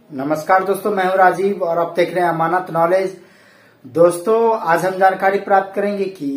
नमस्कार दोस्तों, मैं हूं राजीव और आप देख रहे हैं अमानत नॉलेज। दोस्तों, आज हम जानकारी प्राप्त करेंगे कि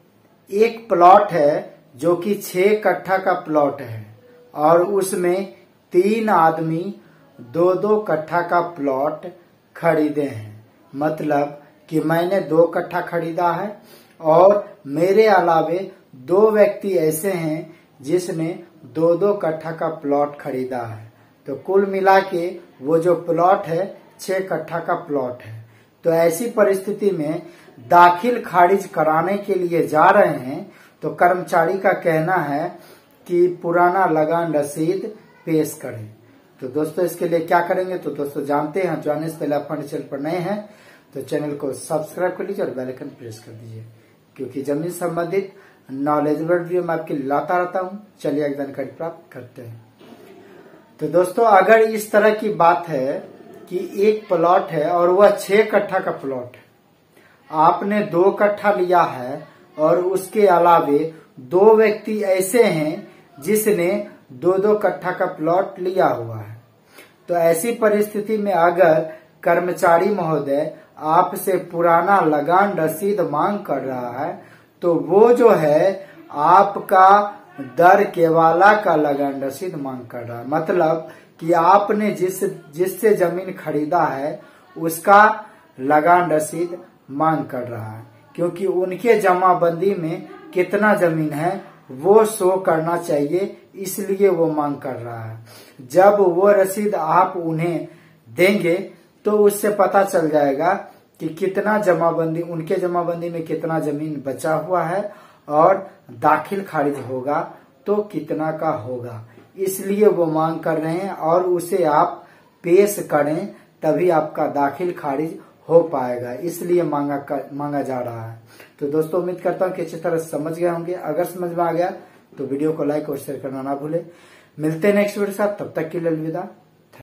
एक प्लॉट है जो कि 6 कट्ठा का प्लॉट है और उसमें 3 आदमी 2-2 कट्ठा का प्लॉट खरीदे हैं। मतलब कि मैंने 2 कट्ठा खरीदा है और मेरे अलावे 2 व्यक्ति ऐसे हैं जिसने 2-2 कट्ठा का प्लॉट खरीदा है। तो कुल मिला के वो जो प्लॉट है 6 कट्ठा का प्लॉट है। तो ऐसी परिस्थिति में दाखिल खारिज कराने के लिए जा रहे हैं तो कर्मचारी का कहना है कि पुराना लगान रसीद पेश करें। तो दोस्तों, इसके लिए क्या करेंगे तो दोस्तों जानते हैं। जानने से पहले आप हमारे चैनल पर नए हैं तो चैनल को सब्सक्राइब कर लीजिए और बेल आइकन प्रेस कर दीजिए, क्योंकि जमीन संबंधित नॉलेजेबल वीडियो मैं आपके लिए लाता रहता हूँ। चलिए एक जानकारी प्राप्त करते हैं। तो दोस्तों, अगर इस तरह की बात है कि एक प्लॉट है और वह 6 कट्ठा का प्लॉट है, आपने 2 कट्ठा लिया है और उसके अलावे 2 व्यक्ति ऐसे हैं जिसने 2-2 कट्ठा का प्लॉट लिया हुआ है। तो ऐसी परिस्थिति में अगर कर्मचारी महोदय आपसे पुराना लगान रसीद मांग कर रहा है तो वो जो है आपका दर केवाला का लगान रसीद मांग कर रहा है। मतलब कि आपने जिससे जमीन खरीदा है उसका लगान रसीद मांग कर रहा है, क्योंकि उनके जमाबंदी में कितना जमीन है वो शो करना चाहिए, इसलिए वो मांग कर रहा है। जब वो रसीद आप उन्हें देंगे तो उससे पता चल जाएगा कि कितना जमाबंदी, उनके जमाबंदी में कितना जमीन बचा हुआ है और दाखिल खारिज होगा तो कितना का होगा। इसलिए वो मांग कर रहे हैं और उसे आप पेश करें तभी आपका दाखिल खारिज हो पाएगा, इसलिए मांगा जा रहा है। तो दोस्तों, उम्मीद करता हूँ कि अच्छी तरह समझ गए होंगे। अगर समझ में आ गया तो वीडियो को लाइक और शेयर करना ना भूले। मिलते हैं नेक्स्ट वीडियो के साथ, तब तक के लिए अलविदा।